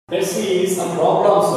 Let's see some problems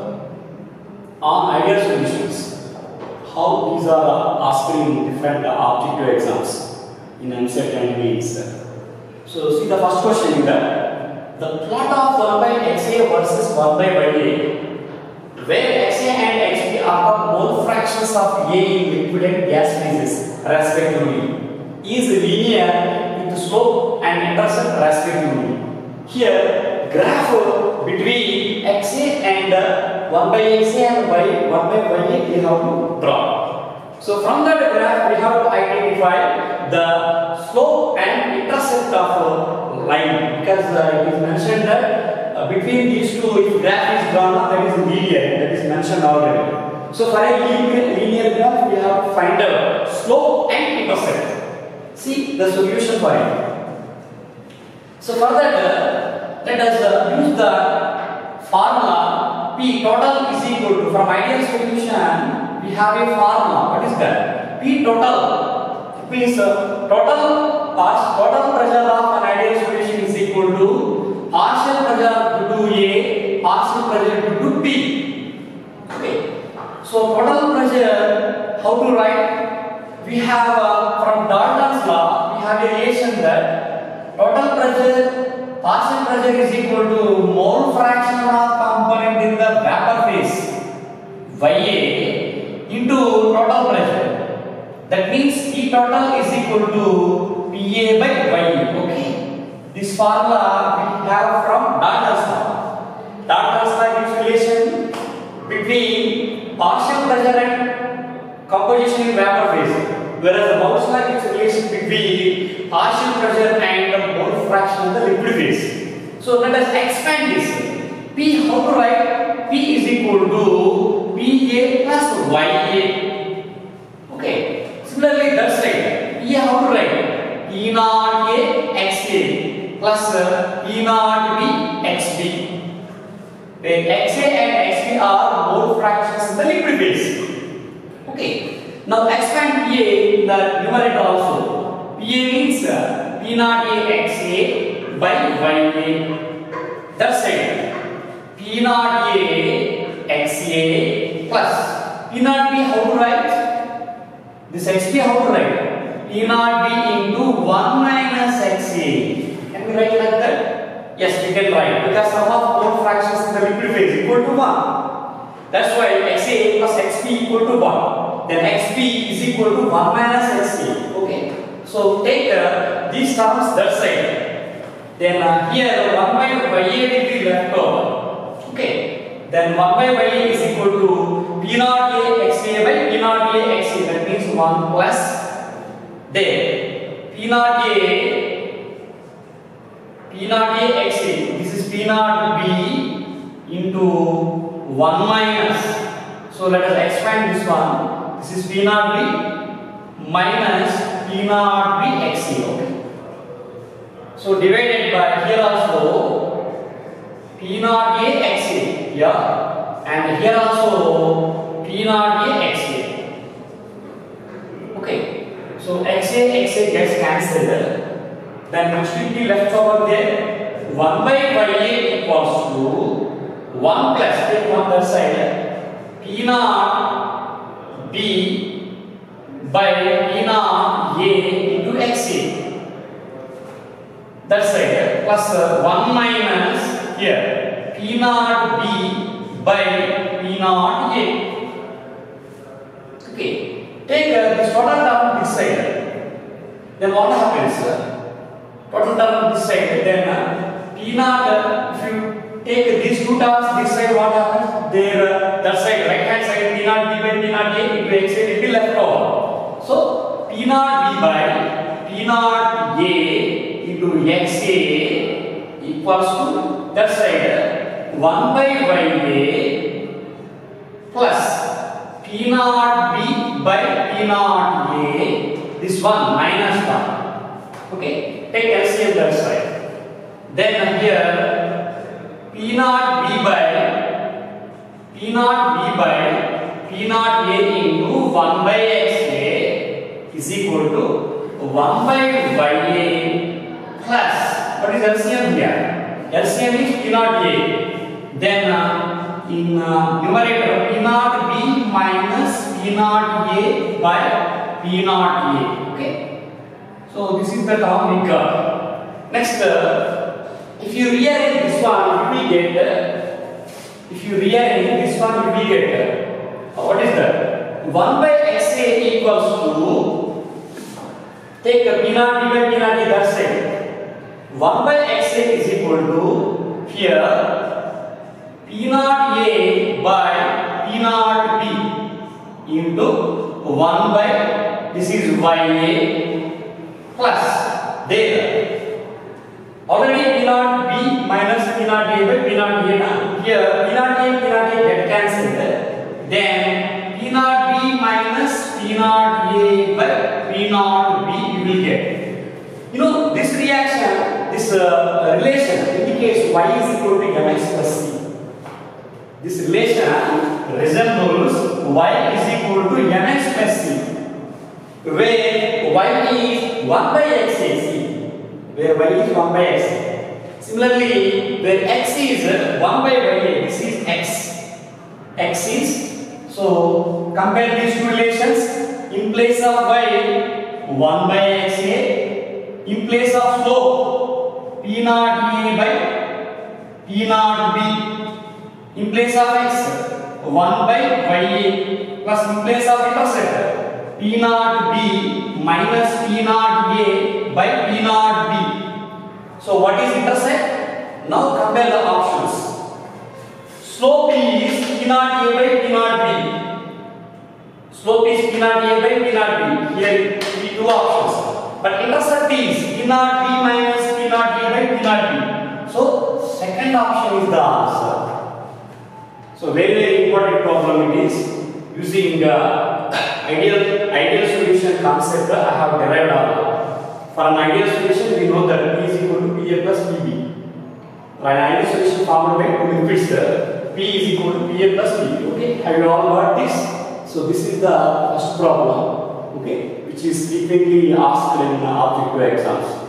on ideal solutions. How these are asked in different objective exams in Eamcet and NEET. So see the first question is that the plot of 1 by XA versus 1 by YA, where XA and XB are the mole fractions of A in liquid and gas phases respectively, is linear with slope and intercept respectively. Here, graph between XA and 1 by XA and 1 by YA we have to draw. So from that graph we have to identify the slope and intercept of line, because it is mentioned that between these two, if graph is drawn, that is linear, that is mentioned already. So for a linear graph we have to find out slope and intercept. See the solution for it. So for that, let us use the formula P total is equal to, from ideal solution we have a formula. What is that? P total means total pressure of an ideal solution is equal to partial pressure due to A, partial pressure due to B. Okay. So total pressure, how to write? We have from Dalton's law, we have a relation that total pressure, partial pressure is equal to mole fraction of component in the vapor phase YA into total pressure. That means P total is equal to PA by YA. Okay. This formula we have from Dalton's law. Dalton's law gives relation between partial pressure and composition in vapor phase, whereas the Bowles law gives relation between partial pressure and mole fraction in the liquid phase. So let us expand this. P, how to write? P is equal to PA plus YA. Okay. Similarly, that side, P how to write? P naught A XA plus P naught B XB. Where XA and XB are mole fractions in the liquid phase. Okay. Now expand PA in the numerator also. PA means P naught A XA by YA. That side, P naught A XA plus P naught B how to write? This XB how to write? P naught B into 1 minus XA. Can we write like that? Yes, we can write, because sum of mole fractions in the liquid phase equal to 1. That's why XA plus XB equal to 1. Then XB is equal to 1 minus XA. Okay. So take these terms that side. Then here 1 by YA will be left over. Okay. Then 1 by YA is equal to P naught A XA by P naught A XA. That means 1 plus there. P naught A XA. This is P naught B into 1 minus. So let us expand this one. This is P naught B minus P naught B XA. Okay. So divided by here also P naught A XA. Yeah. And here also P naught A XA. Okay. So XA gets cancelled. Then which will be left over there? 1 by YA equals to 1 plus, take one that side, P naught B by P naught A into XA. That side plus 1 minus here P naught B by P naught A. Okay. Take this total term this side. Then what happens? Total term this side. Then P naught, if you take these two terms this side, what happens? There, that side, right hand side, P naught B by P naught A into XA will be left over. So P naught B by P naught A into XA equals to that side 1 by YA plus P naught B by P naught A, this one minus 1. Okay, take LCM that side. Then here P naught B by P naught A into 1 by XA is equal to 1 by YA plus, what is LCM here? LCM is P naught A. Then in numerator P naught B minus P naught A by P naught A. Okay. So this is the term we got. Next, if you rearrange this one, you will get. If you rearrange this one, you will get. What is that? 1 by XA equals to. Take a P naught B by P naught A that side. 1 by XA is equal to here. P naught A by P naught B into 1 by this is YA plus there. Already P naught B minus P naught A by P naught A. Here P naught A get cancelled. Then P naught B minus P naught A by P naught B you will get. You know this reaction, this relation indicates Y is equal to MX plus C. This relation resembles Y is equal to Mx plus C, where Y is 1 by XA, where Y is 1 by X. Similarly, where X is 1 by YA, this is X. X is, so compare these two relations. In place of Y, 1 by XA. In place of slope, P naught A by P naught B. In place of X, 1 by YA plus in place of intercept, P naught B minus P naught A by P naught B. So what is intercept? Now compare the options. Slope is P naught A by P naught B. Slope is P naught A by P naught B. Here we two options. But intercept is P naught B minus P naught A by P naught B. So second option is the answer. So very important problem it is. Using ideal solution concept I have derived all. For an ideal solution we know that P is equal to PA plus PB. For an ideal solution formed by two liquids, P is equal to PA plus PB. Okay, have you all got this? So this is the first problem, okay, which is frequently asked in objective exams.